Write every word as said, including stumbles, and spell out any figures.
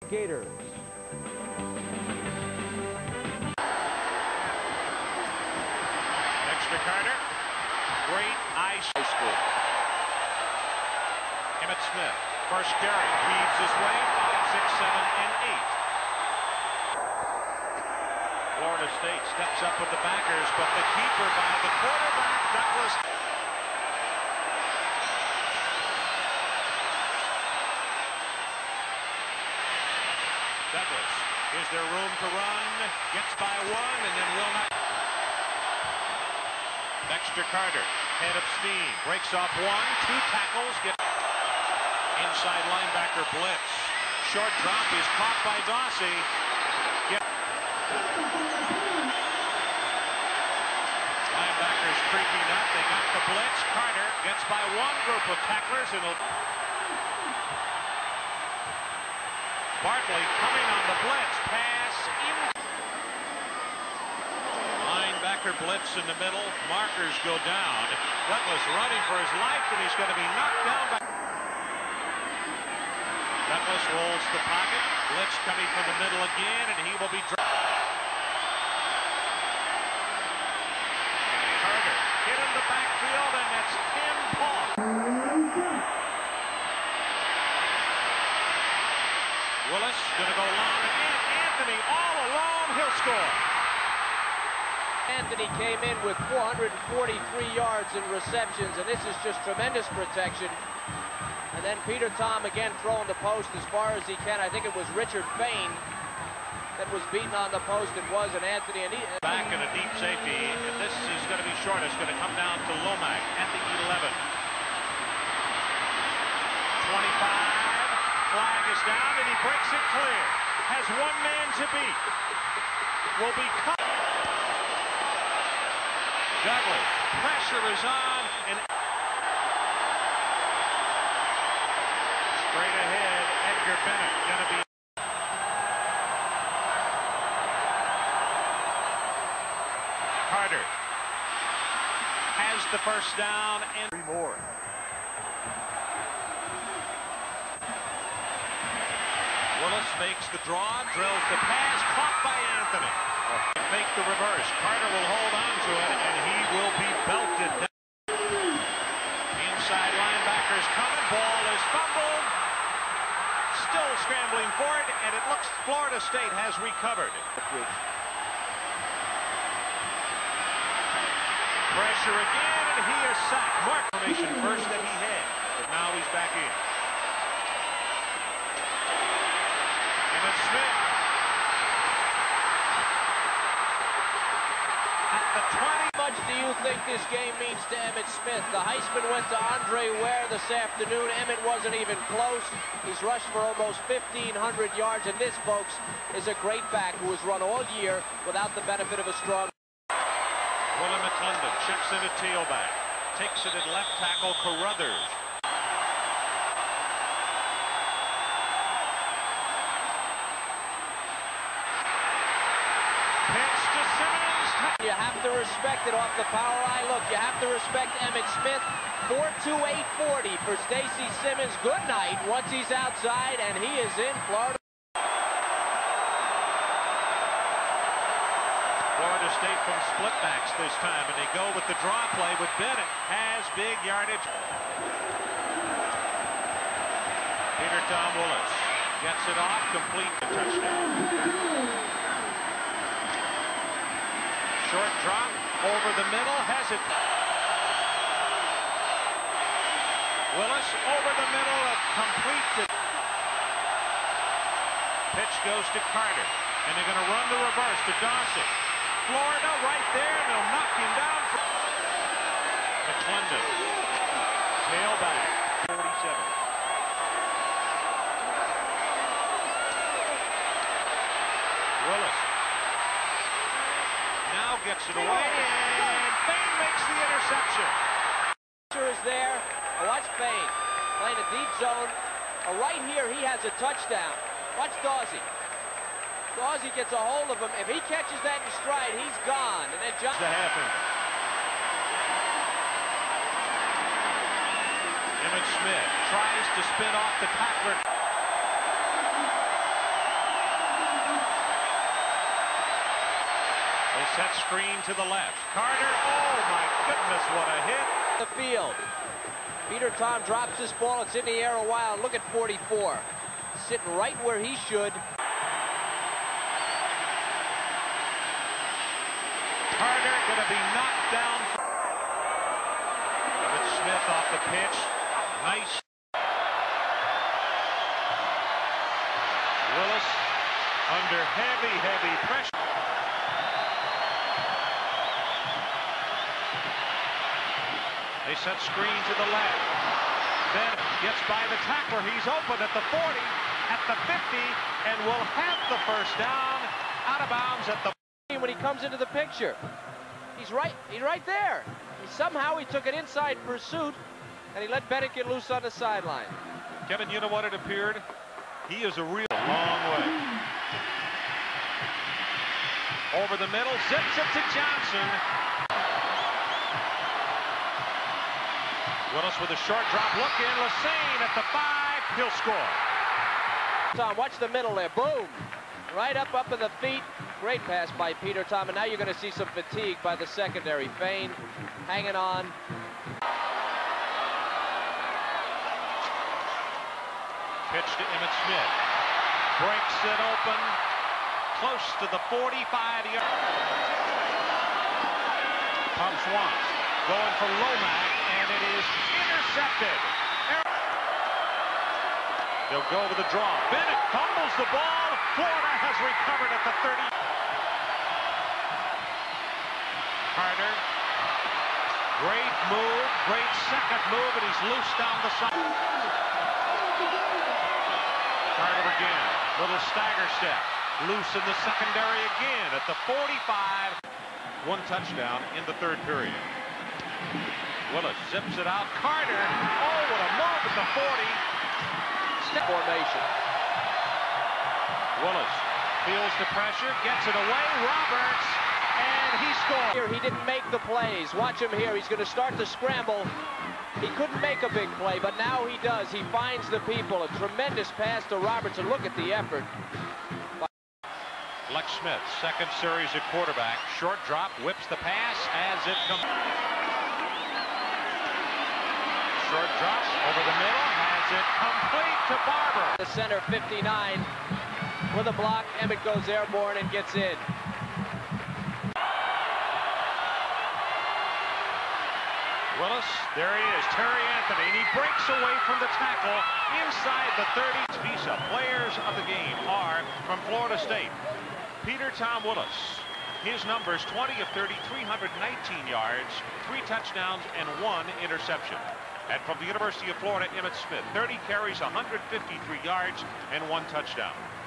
Gators. Dexter Carter, great ice. High school. Emmitt Smith, first carry, weaves his way, five, six, seven, and eight. Florida State steps up with the backers, but the keeper by the quarterback, Douglas. Douglas, is there room to run? Gets by one and then will not. Dexter Carter, head of steam, breaks off one, two tackles, get inside linebacker blitz. Short drop is caught by Dawsey. Get linebackers creeping up, they got the blitz. Carter gets by one group of tacklers and it'll... Bartley coming on the blitz, pass in. Linebacker blitz in the middle, markers go down. Douglas running for his life, and he's going to be knocked down by... Douglas rolls the pocket, blitz coming from the middle again, and he will be dropped. Carter hit in the backfield, and that's Tim Paul. Willis going to go long again. Anthony all alone. He'll score. Anthony came in with four hundred forty-three yards in receptions, and this is just tremendous protection. And then Peter Tom again throwing the post as far as he can. I think it was Richard Fain that was beaten on the post. It wasn't Anthony. And he, back in a deep safety, and this is going to be short. It's going to come down to Lomax at the eleven. twenty-five. Flag is down, and he breaks it clear. Has one man to beat. Will be cut. Douglas, pressure is on, and straight ahead, Edgar Bennett going to be. Carter has the first down and three more. Willis makes the draw, drills the pass, caught by Anthony. Make the reverse. Carter will hold on to it, and he will be belted down. Inside linebackers coming. Ball is fumbled. Still scrambling for it, and it looks Florida State has recovered. Pressure again, and he is sacked. Mark formation first that he had, but now he's back in. Emmitt Smith. At the twenty. How much do you think this game means to Emmitt Smith? The Heisman went to Andre Ware this afternoon. Emmitt wasn't even close. He's rushed for almost fifteen hundred yards, and this, folks, is a great back who has run all year without the benefit of a strong... William McClendon chips in a tailback. Takes it at left tackle, Carruthers. Pitch to Simmons. You have to respect it off the power eye. Look, you have to respect Emmitt Smith. four two eight forty for Stacy Simmons. Good night once he's outside, and he is in Florida. Florida State from split backs this time, and they go with the draw play with Bennett. Has big yardage. Peter Tom Willis gets it off, complete the touchdown. Short drop over the middle, has it. Willis over the middle, a complete. Pitch goes to Carter, and they're going to run the reverse to Dawsey. Florida right there, and they'll knock him down. McClendon, tailback, forty-seven. Willis now gets it away, and Fain makes the interception. Is there. Watch Fain playing a deep zone. Right here, he has a touchdown. Watch Dawsey. Dawsey gets a hold of him. If he catches that in stride, he's gone. And then John. The half inch. Emmitt Smith tries to spin off the tackler. Set screen to the left. Carter, oh my goodness, what a hit. The field. Peter Tom drops this ball. It's in the air a while. Look at forty-four. Sitting right where he should. Carter going to be knocked down. Emmitt Smith off the pitch. Nice. Willis under heavy, heavy pressure. They set screen to the left. Then gets by the tackler. He's open at the forty, at the fifty, and will have the first down. Out of bounds at the... When he comes into the picture, he's right, he's right there. He, somehow he took an inside pursuit, and he let Bennett get loose on the sideline. Kevin, you know what it appeared? He is a real long way. Over the middle, zips it to Johnson. Willis with a short drop look in. Lassane at the five. He'll score. Tom, watch the middle there. Boom. Right up, up in the feet. Great pass by Peter Tom. And now you're going to see some fatigue by the secondary. Fain hanging on. Pitch to Emmitt Smith. Breaks it open. Close to the forty-five yard. Cubs want. Going for Lomax, and it is intercepted. They'll go with the draw. Bennett fumbles the ball. Florida has recovered at the thirty. Carter. Great move. Great second move, and he's loose down the side. Carter again. Little stagger step. Loose in the secondary again at the forty-five. One touchdown in the third period. Willis zips it out. Carter. Oh, what a move at the forty. Step formation. Willis feels the pressure, gets it away. Roberts, and he scores. Here, he didn't make the plays. Watch him here. He's going to start the scramble. He couldn't make a big play, but now he does. He finds the people. A tremendous pass to Roberts, and look at the effort. Lex Smith, second series at quarterback. Short drop, whips the pass as it comes. Short drop over the middle, has it complete to Barber. The center, fifty-nine, with a block. Emmitt goes airborne and gets in. Willis, there he is, Terry Anthony, and he breaks away from the tackle inside the thirty. Visa players of the game are from Florida State. Peter Tom Willis, his numbers twenty of thirty, three hundred nineteen yards, three touchdowns, and one interception. And from the University of Florida, Emmitt Smith, thirty carries, one hundred fifty-three yards, and one touchdown.